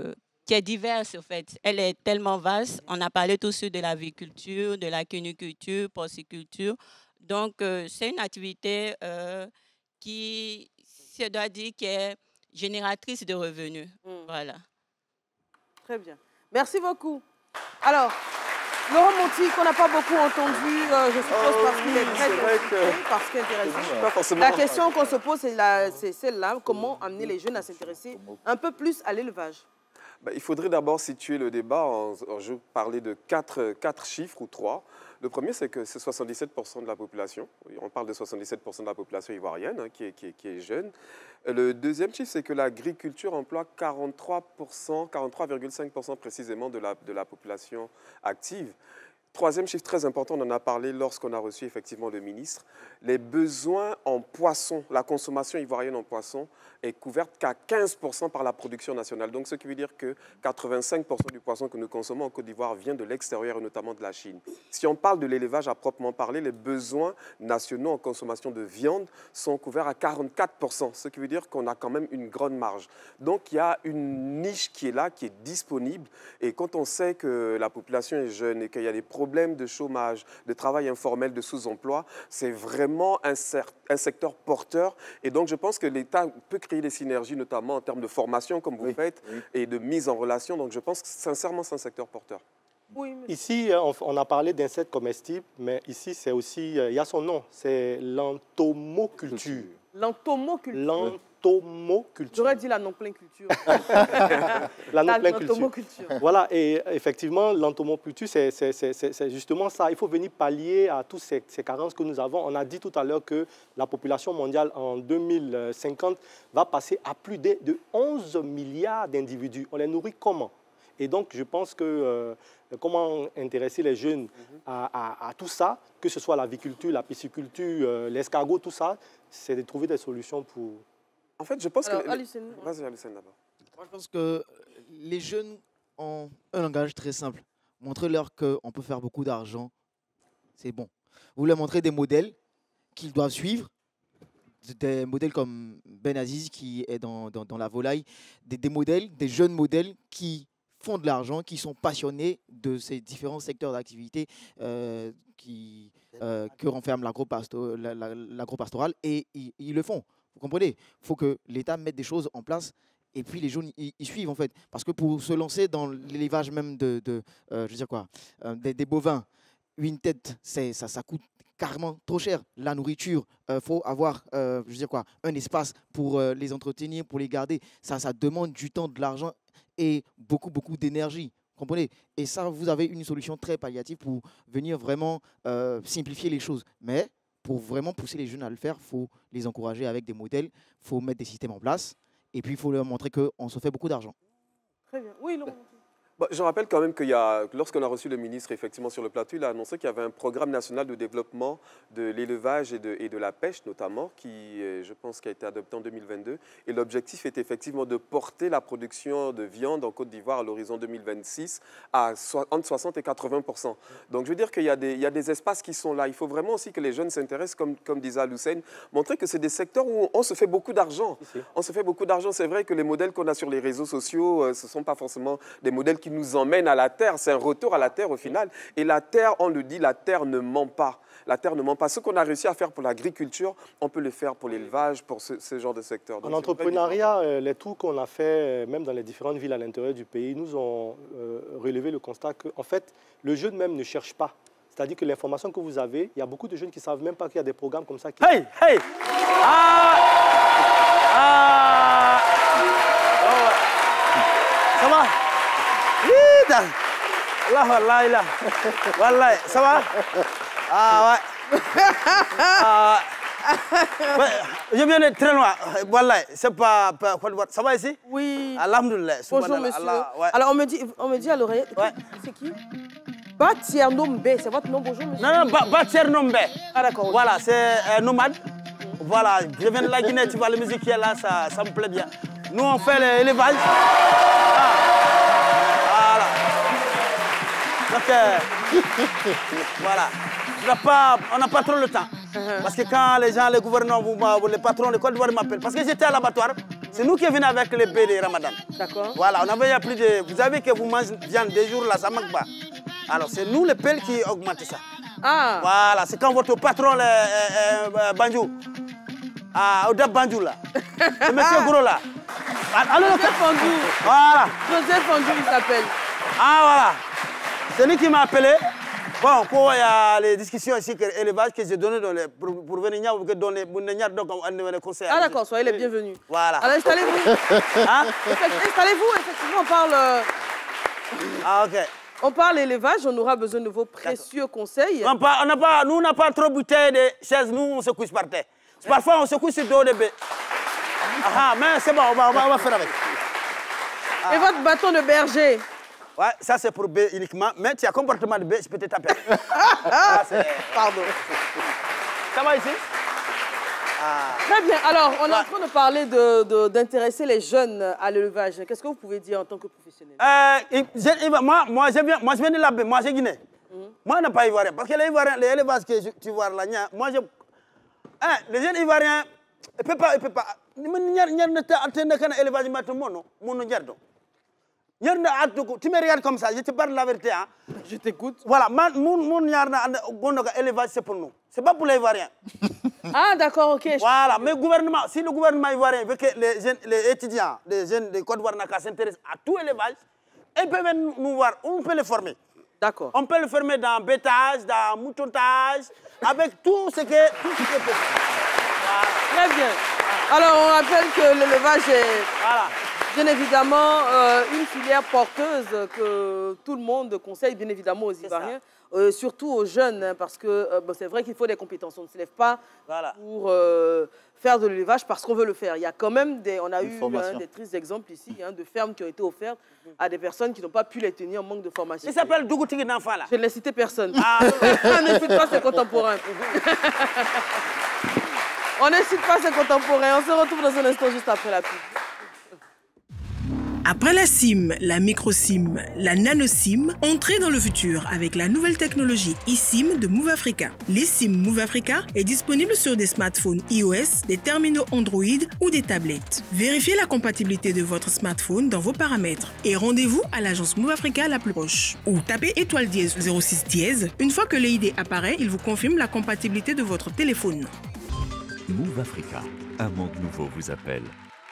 qui est diverse, en fait. Elle est tellement vaste. On a parlé tout de suite de l'aviculture, de la cuniculture, porciculture. Donc, euh, c'est une activité euh, qui, je dois dire, qui est génératrice de revenus. Mm. Voilà. Très bien. Merci beaucoup. Alors, Laurent Monti, qu'on n'a pas beaucoup entendu, euh, je suppose, oh, parce qu'il est très que... parce qu'il est intéressant. Pas forcément... La question qu'on se pose, c'est celle-là, comment amener les jeunes à s'intéresser un peu plus à l'élevage? Ben, il faudrait d'abord situer le débat. En, en, je parlais de quatre, quatre chiffres ou trois. Le premier, c'est que c'est soixante-dix-sept pour cent de la population. On parle de soixante-dix-sept pour cent de la population ivoirienne hein, qui, est, qui, est, qui est jeune. Le deuxième chiffre, c'est que l'agriculture emploie quarante-trois pour cent, quarante-trois virgule cinq pour cent précisément de la, de la population active. Troisième chiffre très important, on en a parlé lorsqu'on a reçu effectivement le ministre. Les besoins en poissons, la consommation ivoirienne en poissons est couverte qu'à quinze pour cent par la production nationale. Donc, ce qui veut dire que quatre-vingt-cinq pour cent du poisson que nous consommons en Côte d'Ivoire vient de l'extérieur et notamment de la Chine. Si on parle de l'élevage à proprement parler, les besoins nationaux en consommation de viande sont couverts à quarante-quatre pour cent, ce qui veut dire qu'on a quand même une grande marge. Donc, il y a une niche qui est là, qui est disponible. Et quand on sait que la population est jeune et qu'il y a des problèmes de chômage, de travail informel, de sous-emploi, c'est vraiment un, un secteur porteur. Et donc, je pense que l'État peut créer des synergies, notamment en termes de formation, comme vous oui, faites, oui. et de mise en relation. Donc, je pense que sincèrement, c'est un secteur porteur. Oui, mais... Ici, on a parlé d'insectes comestibles, mais ici, c'est aussi, il y a son nom, c'est l'entomoculture. L'entomoculture. L'entomoculture. J'aurais dit la non-plein culture. La non-plein culture. Voilà, et effectivement, l'entomoculture, c'est justement ça. Il faut venir pallier à toutes ces, ces carences que nous avons. On a dit tout à l'heure que la population mondiale en deux mille cinquante va passer à plus de, de onze milliards d'individus. On les nourrit comment? Et donc, je pense que euh, comment intéresser les jeunes à, à, à tout ça, que ce soit l'aviculture, la pisciculture, euh, l'escargot, tout ça, c'est de trouver des solutions pour... En fait, je pense Alors, que... Alucène. Vas-y, Alucène, d'abord. Moi, je pense que les jeunes ont un langage très simple. Montrez-leur qu'on peut faire beaucoup d'argent, c'est bon. Vous leur montrez des modèles qu'ils doivent suivre, des modèles comme Ben Aziz qui est dans, dans, dans la volaille, des, des modèles, des jeunes modèles qui font de l'argent, qui sont passionnés de ces différents secteurs d'activité euh, qui euh, que renferme l'agro-pastoral la, la, l'agro-pastoral et ils, ils le font. Vous comprenez? Il faut que l'État mette des choses en place et puis les jeunes ils, ils suivent en fait. Parce que pour se lancer dans l'élevage même de, de euh, je veux dire quoi, euh, des, des bovins, une tête, ça, ça coûte carrément trop cher. La nourriture, il euh, faut avoir euh, je veux dire quoi, un espace pour euh, les entretenir, pour les garder. Ça, ça demande du temps, de l'argent et beaucoup, beaucoup d'énergie. Comprenez? Et ça, vous avez une solution très palliative pour venir vraiment euh, simplifier les choses. Mais pour vraiment pousser les jeunes à le faire, il faut les encourager avec des modèles, il faut mettre des systèmes en place et puis il faut leur montrer qu'on se fait beaucoup d'argent. Très bien. Oui, Laurent. Bon, je rappelle quand même qu'il y a, lorsqu'on a reçu le ministre effectivement sur le plateau, il a annoncé qu'il y avait un programme national de développement de l'élevage et de, et de la pêche notamment, qui, je pense, qui a été adopté en deux mille vingt-deux. Et l'objectif est effectivement de porter la production de viande en Côte d'Ivoire à l'horizon deux mille vingt-six à so, entre soixante et quatre-vingts pour cent. Donc je veux dire qu'il y a des, il y a des espaces qui sont là. Il faut vraiment aussi que les jeunes s'intéressent, comme, comme disait Alucène, montrer que c'est des secteurs où on se fait beaucoup d'argent. On se fait beaucoup d'argent. C'est vrai que les modèles qu'on a sur les réseaux sociaux, ce ne sont pas forcément des modèles qui nous emmène à la terre, c'est un retour à la terre au final. Et la terre, on le dit, la terre ne ment pas. La terre ne ment pas. Ce qu'on a réussi à faire pour l'agriculture, on peut le faire pour l'élevage, pour ce, ce genre de secteur. Donc en entrepreneuriat, euh, les tours qu'on a fait, même dans les différentes villes à l'intérieur du pays, nous ont euh, relevé le constat que, en fait, le jeune même ne cherche pas. C'est-à-dire que l'information que vous avez, il y a beaucoup de jeunes qui ne savent même pas qu'il y a des programmes comme ça. Qui... Hey, hey! Ah! Ah! Oh. Ça va? Allah, Allah, Allah. Wallah, ça va? Ah ouais. Ah, ouais. Je viens de très loin. Wallah, c'est pas, pas... Ça va ici? Oui. Alhamdulillah. Bonjour, monsieur. Allah, ouais. Alors, on me dit, on me dit à l'oreille, ouais. C'est qui? Batiernombe, c'est votre nom, bonjour, monsieur? Non, non, Batiernombe. Ah, d'accord. Voilà, c'est euh, nomade. Voilà, je viens de la Guinée, tu vois, la musique qui est là, ça, ça me plaît bien. Nous, on fait l'élevage. Ah. Voilà. Donc, euh, voilà. Pas, on n'a pas trop le temps. Uh-huh. Parce que quand les gens, les gouvernants, les patrons de Côte d'Ivoire m'appellent, parce que j'étais à l'abattoir, C'est nous qui venons avec les bébés de Ramadan. D'accord. Voilà, on avait plus de... Vous savez que vous mangez viande des jours là, ça manque pas. Alors c'est nous les pelles qui augmentent ça. Ah. Voilà, c'est quand votre patron, le, euh, euh, Banjou, ah, Odab Banjou là, le monsieur gros là. Alors, Joseph Fondou. Voilà. Joseph Fondou, il s'appelle. Ah voilà. C'est lui qui m'a appelé. Bon, pour il y a les discussions ici, élevage que j'ai donné dans les, pour, pour venir donner les conseils. Ah d'accord, soyez les bienvenus. Voilà. Alors installez-vous. Hein? Installez-vous, effectivement, on parle... Euh... Ah ok. On parle élevage, on aura besoin de vos précieux conseils. On pas, on pas, nous, on n'a pas trop bouteille de chaises, nous, on se couche par terre. Parfois, on se couche sur le dos de bébé. Ah, mais c'est bon, on va, on, va, on va faire avec. Ah. Et votre bâton de berger? Ouais, ça c'est pour B uniquement, mais tu as comportement de B, je peux te taper. Ah, pardon. Ça va ici? Ah. Très bien. Alors, on est ouais. en train de parler d'intéresser de, de, les jeunes à l'élevage. Qu'est-ce que vous pouvez dire en tant que professionnel? euh, je, moi, moi, je viens, moi, je viens de la baie, moi, je suis Guinée. Mm -hmm. Moi, je n'ai pas Ivoirien. Parce que les Ivoiriens, les élevages que je, tu vois là, moi, je... Hein, les jeunes Ivoiriens, ils ne peuvent pas, ils ne peuvent pas. Ils ne peuvent pas élevage, tu me regardes comme ça, je te parle la vérité. Hein. Je t'écoute. Voilà, mon élevage, c'est pour nous. Ce n'est pas pour les Ivoiriens. Ah, d'accord, ok. Voilà, mais le gouvernement, si le gouvernement ivoirien veut que les, jeunes, les étudiants, les jeunes de Côte d'Ivoire s'intéressent à tout élevage, ils peuvent nous voir, on peut les former. D'accord. On peut les former dans bêtage, dans moutontage, avec tout ce que tout ce que peut. Voilà. Très bien. Alors, on rappelle que l'élevage est... Voilà. Bien évidemment, euh, une filière porteuse que tout le monde conseille, bien évidemment, aux Ivoiriens, euh, surtout aux jeunes, hein, parce que euh, bon, c'est vrai qu'il faut des compétences. On ne se lève pas voilà. pour euh, faire de l'élevage parce qu'on veut le faire. Il y a quand même des... On a une eu hein, des tristes exemples ici hein, de fermes qui ont été offertes à des personnes qui n'ont pas pu les tenir en manque de formation. Il s'appelle Dougoutigui d'enfant, là. Je ne cite personne. Ah. On ne cite pas ses contemporains. On ne cite pas ses contemporains. On se retrouve dans un instant juste après la pub. Après la SIM, la micro-SIM, la nano-SIM, entrez dans le futur avec la nouvelle technologie eSIM de Move Africa. l'eSIM Move Africa est disponible sur des smartphones iOS, des terminaux Android ou des tablettes. Vérifiez la compatibilité de votre smartphone dans vos paramètres et rendez-vous à l'agence Move Africa la plus proche. Ou tapez étoile dièse zéro six dièse. Une fois que l'E I D apparaît, il vous confirme la compatibilité de votre téléphone. Move Africa, un monde nouveau vous appelle.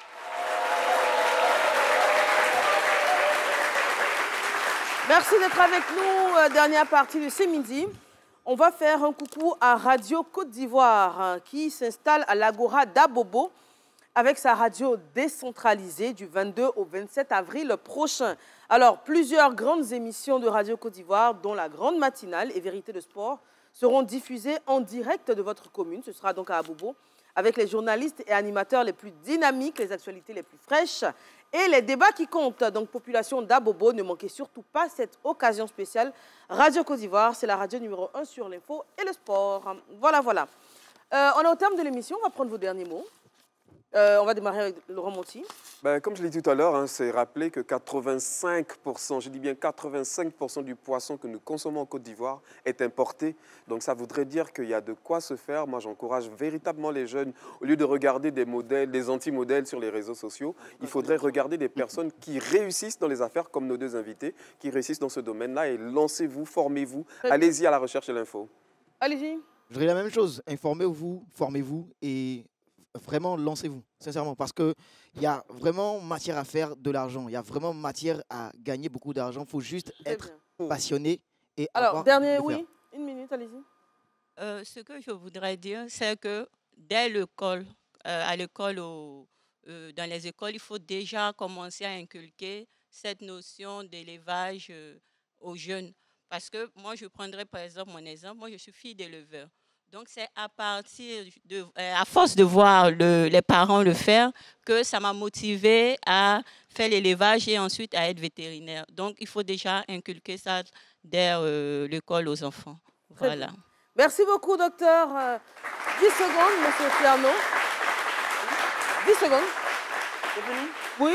Merci d'être avec nous. Euh, dernière partie de ce midi. On va faire un coucou à Radio Côte d'Ivoire hein, qui s'installe à l'Agora d'Abobo avec sa radio décentralisée du vingt-deux au vingt-sept avril prochain. Alors, plusieurs grandes émissions de Radio Côte d'Ivoire, dont la Grande Matinale et Vérité de Sport, seront diffusées en direct de votre commune. Ce sera donc à Abobo, avec les journalistes et animateurs les plus dynamiques, les actualités les plus fraîches et les débats qui comptent. Donc, population d'Abobo, ne manquez surtout pas cette occasion spéciale. Radio Côte d'Ivoire, c'est la radio numéro un sur l'info et le sport. Voilà, voilà. Euh, on est au terme de l'émission, on va prendre vos derniers mots. Euh, on va démarrer avec Laurent Monti. Ben, comme je l'ai dit tout à l'heure, hein, c'est rappeler que quatre-vingt-cinq pour cent, je dis bien quatre-vingt-cinq pour cent du poisson que nous consommons en Côte d'Ivoire est importé. Donc ça voudrait dire qu'il y a de quoi se faire. Moi, j'encourage véritablement les jeunes, au lieu de regarder des modèles, des anti-modèles sur les réseaux sociaux, il faudrait regarder des personnes qui réussissent dans les affaires, comme nos deux invités, qui réussissent dans ce domaine-là. Et lancez-vous, formez-vous, allez-y à la recherche et l'info. Allez-y. Je dirais la même chose. Informez-vous, formez-vous et... Vraiment, lancez-vous, sincèrement, parce qu'il y a vraiment matière à faire de l'argent. Il y a vraiment matière à gagner beaucoup d'argent. Il faut juste être passionné et Alors, avoir dernier, oui, une minute, allez-y. Euh, ce que je voudrais dire, c'est que dès l'école, euh, à l'école, euh, dans les écoles, il faut déjà commencer à inculquer cette notion d'élevage euh, aux jeunes. Parce que moi, je prendrais par exemple mon exemple. Moi, je suis fille d'éleveur. Donc, c'est à partir de, euh, à force de voir le, les parents le faire que ça m'a motivée à faire l'élevage et ensuite à être vétérinaire. Donc, il faut déjà inculquer ça dès euh, l'école aux enfants. Voilà. Merci beaucoup, docteur. Euh, dix secondes, monsieur Tierno. dix secondes. C'est fini? Oui.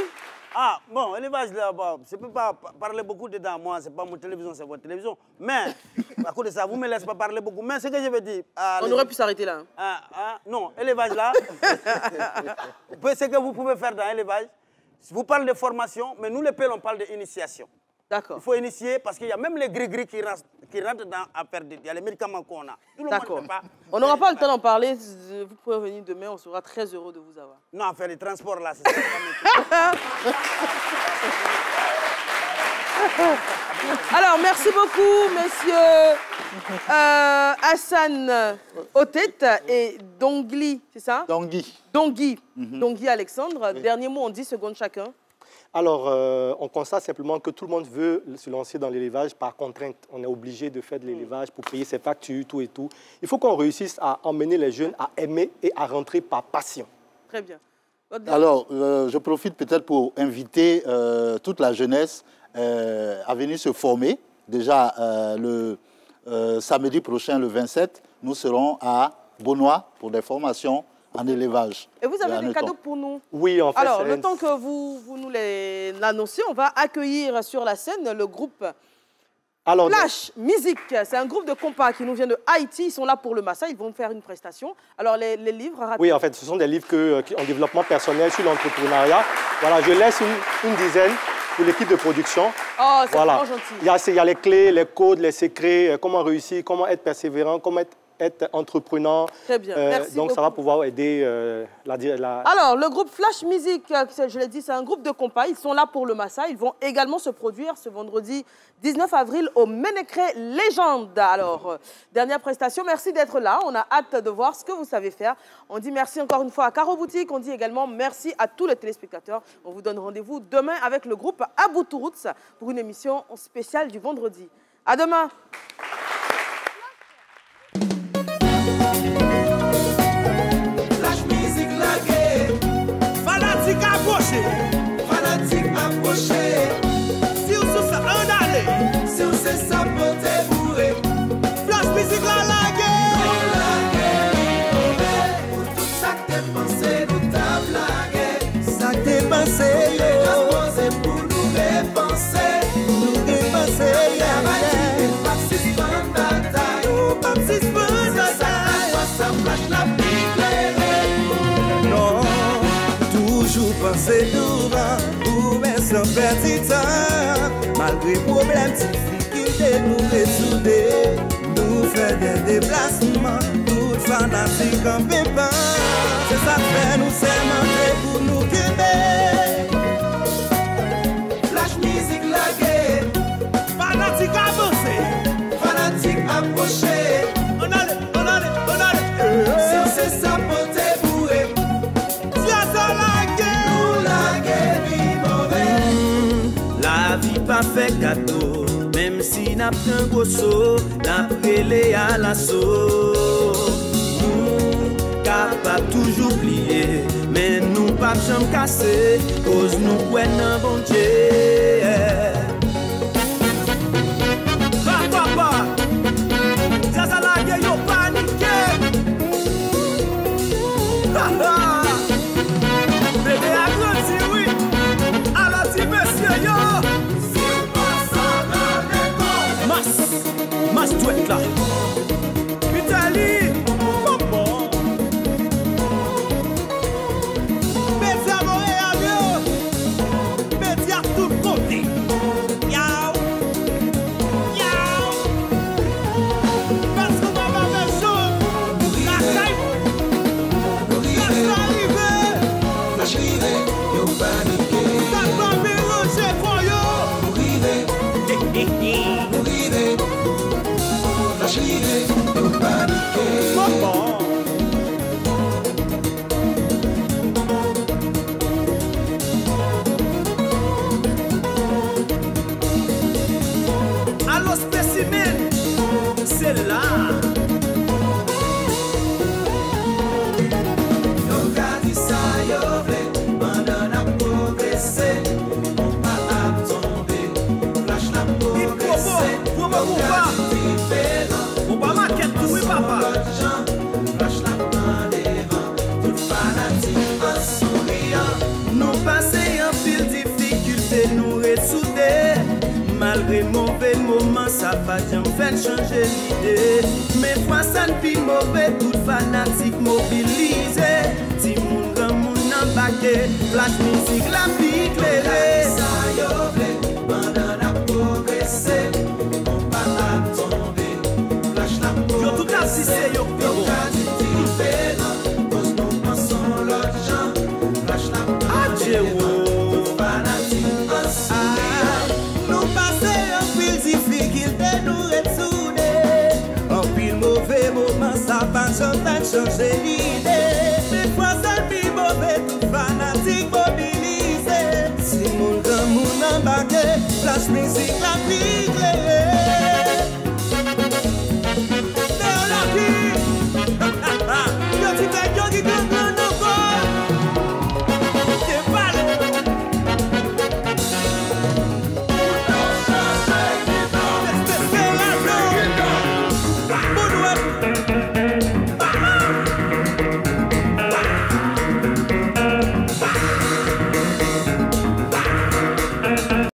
Ah, bon, élevage là, bon, je ne peux pas parler beaucoup dedans. Moi, ce n'est pas mon télévision, c'est votre télévision. Mais, à cause de ça, vous ne me laissez pas parler beaucoup. Mais ce que je veux dire... Ah, On les... aurait pu s'arrêter là. Hein. Ah, ah, non, élevage là, ce que vous pouvez faire dans l'élevage, vous parlez de formation, mais nous, les P L, on parle d'initiation. D'accord. Il faut initier parce qu'il y a même les gris-gris qui, qui rentrent dans à faire des... Il y a les médicaments qu'on a. D'accord. On n'aura pas le temps d'en parler. Vous pouvez venir demain, on sera très heureux de vous avoir. Non, faire des transports là, c'est ça. Alors, merci beaucoup, messieurs euh, Hassan Otet et Dongli, c'est ça? Dongui. Dongui. Mm-hmm. Dongui Alexandre. Oui. Dernier mot en dix secondes chacun. Alors, euh, on constate simplement que tout le monde veut se lancer dans l'élevage par contrainte. On est obligé de faire de l'élevage pour payer ses factures, tout et tout. Il faut qu'on réussisse à emmener les jeunes à aimer et à rentrer par passion. Très bien. Alors, euh, je profite peut-être pour inviter euh, toute la jeunesse euh, à venir se former. Déjà, euh, le euh, samedi prochain, le vingt-sept, nous serons à Beaunois pour des formations en élevage. Et vous avez des cadeaux pour nous? Oui, en fait. Alors, le temps que vous, vous nous l'annoncez, on va accueillir sur la scène le groupe Alors, Flash de... Music. C'est un groupe de compas qui nous vient de Haïti. Ils sont là pour le Massa. Ils vont faire une prestation. Alors, les, les livres... Rapide. Oui, en fait, ce sont des livres que, qui, en développement personnel sur l'entrepreneuriat. Voilà, je laisse une, une dizaine pour l'équipe de production. Oh, c'est voilà. vraiment gentil. Il y, a, il y a les clés, les codes, les secrets, comment réussir, comment être persévérant, comment être... être entreprenant. Très bien, euh, merci Donc, beaucoup. ça va pouvoir aider euh, la, la... Alors, le groupe Flash Music, je l'ai dit, c'est un groupe de compas. Ils sont là pour le Massa. Ils vont également se produire ce vendredi dix-neuf avril au Ménécré Légende. Alors, euh, dernière prestation, merci d'être là. On a hâte de voir ce que vous savez faire. On dit merci encore une fois à Caro Boutique. On dit également merci à tous les téléspectateurs. On vous donne rendez-vous demain avec le groupe Aboutourouts pour une émission spéciale du vendredi. À demain. Fanatique approché, fanatique approché. Si vous sous ça un aller, si vous c'est ça pour te bourrer. Flash musique la lague, pour tout ça que t'es pensé, nous t'a blagué. Ça que t'es pensé, yo, pour nous repenser, nous repenser. Et pas si bon bataille, ou pas si bon bataille. Ça flash la pique, non. Toujours penser devant, pour mettre sans perdre temps. Malgré problème, difficulté, nous résoudre. Nous faire des déplacements, tout fanatique en pépin. C'est ça que fait nous s'aimer pour nous quitter. Flash musique laguée, fanatique avancé, fanatique approché. On allait, on allait, on allait. Si c'est ça pour te bourrer. La vie pas fait cadeau, même si n'a pas un gros saut, n'a prélé à l'assaut. Nous, capable toujours plier, mais nous pas jamais casser, cause nous pouvons un bon Dieu. Va papa, ça ça la gueule yo paniqué. Ha ha, bébé a grandi oui. Monsieur, yo! Si on passe à l'école, Mas, Mas doit être là. Italie, bon. Mettez à Montréal, yo! Mettez à tout côté. Yao! Yao! Parce qu'on va pas faire chaud. La caille! Laisse arriver! Lâche arriver, yo paniqué. Flash mauvais moment, ça va jamais faire changer l'idée. Mais fois ça ne pis mauvais, tout fanatique mobilisé. Si moun grand moun embarqué, flash musique la vie éclairée. Ça y est, pendant la progresser, on pas la tomber. Flash la progresser. Yo tout assisté, yo yo. Cause nous pensons l'autre gens. Flash la progresser. Tout fanatique ensemble. Nous passons un pile difficulté, nous retourner. En pile mauvais moment, ça va jamais changer l'idée. Mais fois ça pile mauvais, tout fanatique mobilisé. Si mon grand moun embarqué, flash musique la vie.